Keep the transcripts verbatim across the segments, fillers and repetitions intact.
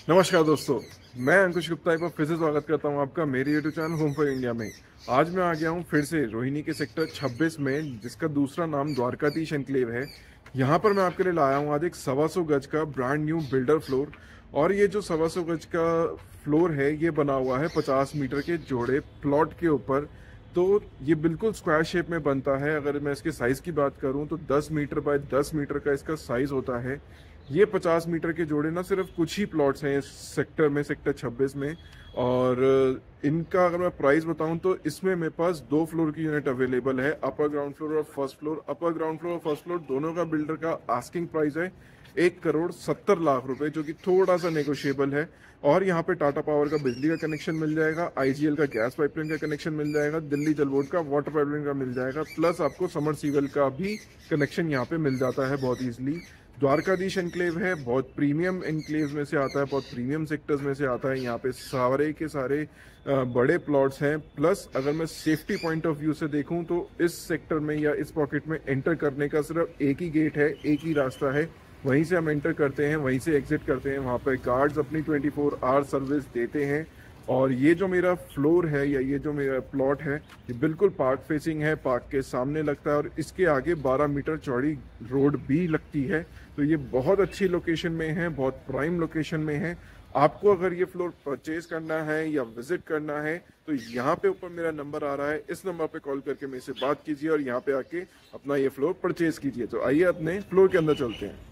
नमस्कार दोस्तों। मैं अंकुश गुप्ता एक बार फिर से स्वागत करता हूं आपका मेरे YouTube channel home for India में। आज मैं आ गया हूं फिर से रोहिणी के सेक्टर छब्बीस में, जिसका दूसरा नाम द्वारकाधीश एनक्लेव है। यहां पर मैं आपके लिए लाया हूं आज एक सवा सौ गज का ब्रांड न्यू बिल्डर फ्लोर। और ये जो सवा सौ गज का फ्लोर है ये बना हुआ है पचास मीटर के जोड़े प्लॉट के ऊपर। तो ये बिल्कुल स्क्वायर शेप में बनता है। अगर मैं इसके साइज़ की बात करूं तो दस मीटर बाय दस मीटर का इसका साइज़ होता है। ये पचास मीटर के जोड़े ना सिर्फ कुछ ही प्लॉट्स हैं इस सेक्टर में, सेक्टर छब्बीस में। और इनका अगर मैं प्राइस बताऊं तो इसमें मेरे पास दो फ्लोर की यूनिट अवेलेबल है, अपर ग्राउंड फ्लोर और first floor. Upper ground floor और फर्स्ट फ्लोर दोनों का बिल्डर का आस्किंग प्राइस है एक करोड़ सत्तर लाख रुपए, जो कि थोड़ा सा नेगोशिएबल है। और यहाँ पे टाटा पावर का बिजली का कनेक्शन मिल जाएगा, आईजीएल का गैस पाइपलाइन का कनेक्शन मिल जाएगा, दिल्ली जल बोर्ड का वाटर पाइपलाइन का मिल जाएगा, प्लस आपको समर सीवल का भी कनेक्शन यहाँ पे मिल जाता है बहुत ईजिली। द्वारकाधीश एनक्लेव है, बहुत प्रीमियम एनक्लेव में से आता है, बहुत प्रीमियम सेक्टर्स में से आता है। यहाँ पे सारे के सारे बड़े प्लॉट्स हैं। प्लस अगर मैं सेफ्टी पॉइंट ऑफ व्यू से देखूं तो इस सेक्टर में या इस पॉकेट में एंटर करने का सिर्फ एक ही गेट है, एक ही रास्ता है। वहीं से हम एंटर करते हैं, वहीं से एग्जिट करते हैं। वहाँ पर गार्ड्स अपनी ट्वेंटी फोर आवर सर्विस देते हैं। और ये जो मेरा फ्लोर है या ये जो मेरा प्लॉट है ये बिल्कुल पार्क फेसिंग है, पार्क के सामने लगता है। और इसके आगे बारह मीटर चौड़ी रोड भी लगती है। तो ये बहुत अच्छी लोकेशन में है, बहुत प्राइम लोकेशन में है। आपको अगर ये फ्लोर परचेज करना है या विजिट करना है तो यहाँ पे ऊपर मेरा नंबर आ रहा है, इस नंबर पे कॉल करके मेरे से बात कीजिए और यहाँ पे आके अपना ये फ्लोर परचेज कीजिए। तो आइए अपने फ्लोर के अंदर चलते हैं।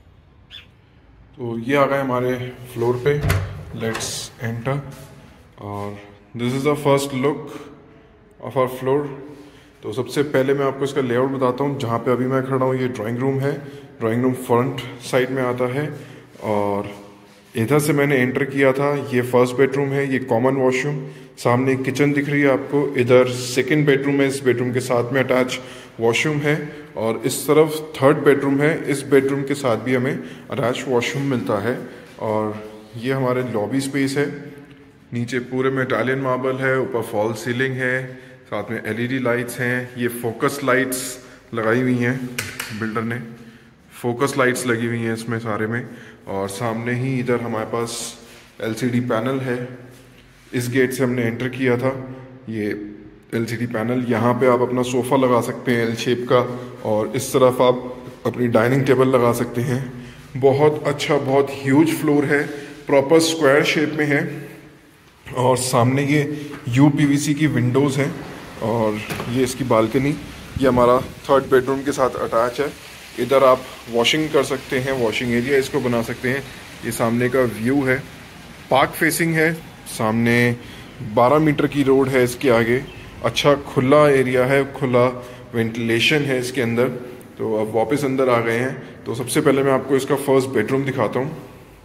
तो ये आ गए हमारे फ्लोर पे, लेट्स एंटर। और this is the first look of our floor. तो सबसे पहले मैं आपको इसका लेआउट बताता हूँ। जहाँ पे अभी मैं खड़ा हूँ ये ड्राइंग रूम है। ड्राइंग रूम फ्रंट साइड में आता है और इधर से मैंने एंटर किया था। ये फर्स्ट बेडरूम है, ये कॉमन वॉशरूम। सामने एक किचन दिख रही है आपको। इधर सेकंड बेडरूम है, इस बेडरूम के साथ में अटैच वॉशरूम है। और इस तरफ थर्ड बेडरूम है, इस बेडरूम के साथ भी हमें अटैच वॉशरूम मिलता है। और ये हमारे लॉबी स्पेस है। नीचे पूरे में इटालियन मार्बल है, ऊपर फॉल सीलिंग है, साथ में एलईडी लाइट्स हैं। ये फोकस लाइट्स लगाई हुई हैं, बिल्डर ने फोकस लाइट्स लगी हुई हैं इसमें सारे में। और सामने ही इधर हमारे पास एलसीडी पैनल है। इस गेट से हमने एंटर किया था। ये एलसीडी पैनल, यहाँ पे आप अपना सोफ़ा लगा सकते हैं एल शेप का, और इस तरफ आप अपनी डाइनिंग टेबल लगा सकते हैं। बहुत अच्छा, बहुत ह्यूज फ्लोर है, प्रॉपर स्क्वायर शेप में है। और सामने ये यू पीवीसी की विंडोज़ हैं और ये इसकी बालकनी। ये हमारा थर्ड बेडरूम के साथ अटैच है। इधर आप वॉशिंग कर सकते हैं, वॉशिंग एरिया इसको बना सकते हैं। ये सामने का व्यू है, पार्क फेसिंग है। सामने बारह मीटर की रोड है इसके आगे। अच्छा खुला एरिया है, खुला वेंटिलेशन है इसके अंदर। तो अब वापस अंदर आ गए हैं। तो सबसे पहले मैं आपको इसका फर्स्ट बेडरूम दिखाता हूँ।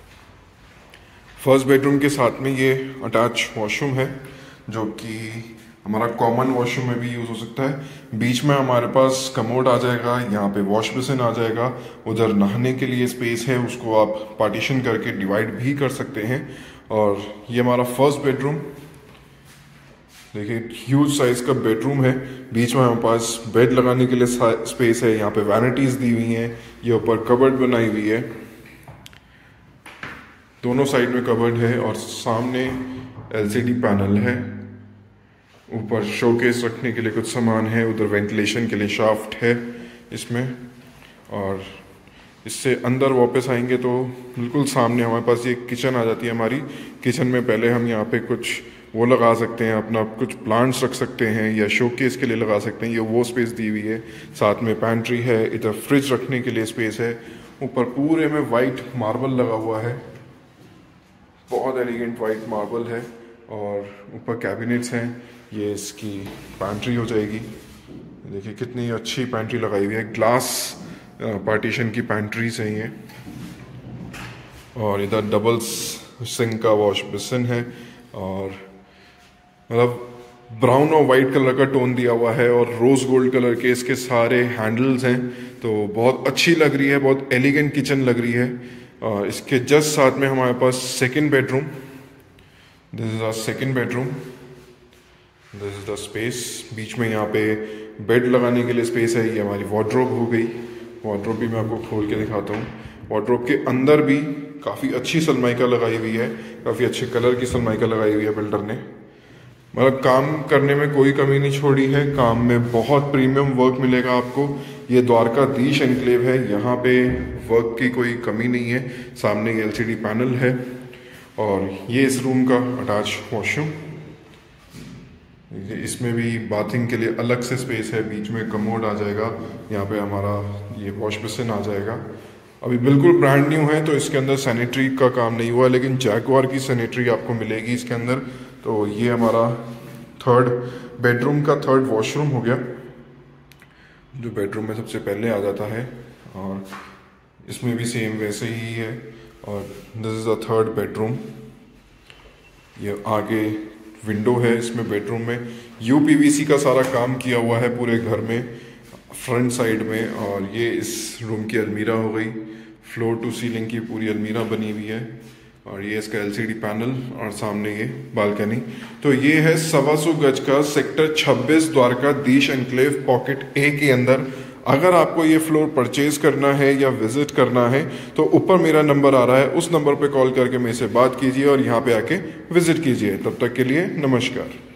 फर्स्ट बेडरूम के साथ में ये अटैच वॉशरूम है, जो कि हमारा कॉमन वॉशरूम में भी यूज़ हो सकता है। बीच में हमारे पास कमोड आ जाएगा, यहाँ पे वॉश बेसिन आ जाएगा। उधर नहाने के लिए स्पेस है, उसको आप पार्टीशन करके डिवाइड भी कर सकते हैं। और ये हमारा फर्स्ट बेडरूम, देखिए ह्यूज साइज का बेडरूम है। बीच में हमारे पास बेड लगाने के लिए स्पेस है, यहाँ पे वैनिटीज़ दी हुई हैं। ये ऊपर कबर्ड बनाई हुई है, दोनों साइड में कबर्ड है। और सामने एलसीडी पैनल है, ऊपर शोकेस रखने के लिए कुछ सामान है, उधर वेंटिलेशन के लिए शाफ्ट है इसमें। और इससे अंदर वापस आएंगे तो बिल्कुल सामने हमारे पास ये किचन आ जाती है हमारी। किचन में पहले हम यहाँ पे कुछ वो लगा सकते हैं, अपना कुछ प्लांट्स रख सकते हैं या शोकेस के लिए लगा सकते हैं, ये वो स्पेस दी हुई है। साथ में पैंट्री है, इधर फ्रिज रखने के लिए स्पेस है। ऊपर पूरे में वाइट मार्बल लगा हुआ है, बहुत एलिगेंट वाइट मार्बल है। और ऊपर कैबिनेट्स हैं, ये इसकी पैंट्री हो जाएगी। देखिए कितनी अच्छी पैंट्री लगाई हुई है, ग्लास पार्टीशन की पैंट्रीज हैं ये। और इधर डबल सिंक का वॉश बेसिन है। और मतलब ब्राउन और वाइट कलर का टोन दिया हुआ है और रोज गोल्ड कलर के इसके सारे हैंडल्स हैं। तो बहुत अच्छी लग रही है, बहुत एलिगेंट किचन लग रही है। और इसके जस्ट साथ में हमारे पास second bedroom, this is our second bedroom, this is the space. बीच में यहाँ पे बेड लगाने के लिए स्पेस है। ये हमारी वार्डरोब हो गई। वार्डरोब भी मैं आपको खोल के दिखाता हूँ। वार्डरोब के अंदर भी काफ़ी अच्छी सनमाइका लगाई हुई है, काफ़ी अच्छे कलर की सनमाइका लगाई हुई है बिल्डर ने। मतलब काम करने में कोई कमी नहीं छोड़ी है, काम में बहुत प्रीमियम वर्क मिलेगा आपको। ये द्वारकाधीश एनक्लेव है, यहाँ पे वर्क की कोई कमी नहीं है। सामने ये एलसीडी पैनल है और ये इस रूम का अटैच वॉशरूम। इसमें भी बाथिंग के लिए अलग से स्पेस है, बीच में कमोड आ जाएगा, यहाँ पे हमारा ये वॉश बेसिन आ जाएगा। अभी बिल्कुल ब्रांड न्यू है तो इसके अंदर सैनिटरी का काम नहीं हुआ, लेकिन जैगुआर की सैनिटरी आपको मिलेगी इसके अंदर। तो ये हमारा थर्ड बेडरूम का थर्ड वॉशरूम हो गया, जो बेडरूम में सबसे पहले आ जाता है, और इसमें भी सेम वैसे ही है। और this is the third bedroom. ये आगे विंडो है इसमें बेडरूम में, यूपीवीसी का सारा काम किया हुआ है पूरे घर में फ्रंट साइड में। और ये इस रूम की अलमीरा हो गई, फ्लोर टू सीलिंग की पूरी अलमीरा बनी हुई है। और ये इसका एलसीडी पैनल और सामने ये बालकनी। तो ये है सवा सौ गज का सेक्टर छब्बीस द्वारकाधीश एनक्लेव पॉकेट ए के अंदर। अगर आपको ये फ्लोर परचेज करना है या विजिट करना है तो ऊपर मेरा नंबर आ रहा है, उस नंबर पे कॉल करके मेरे से बात कीजिए और यहाँ पे आके विजिट कीजिए। तब तक के लिए नमस्कार।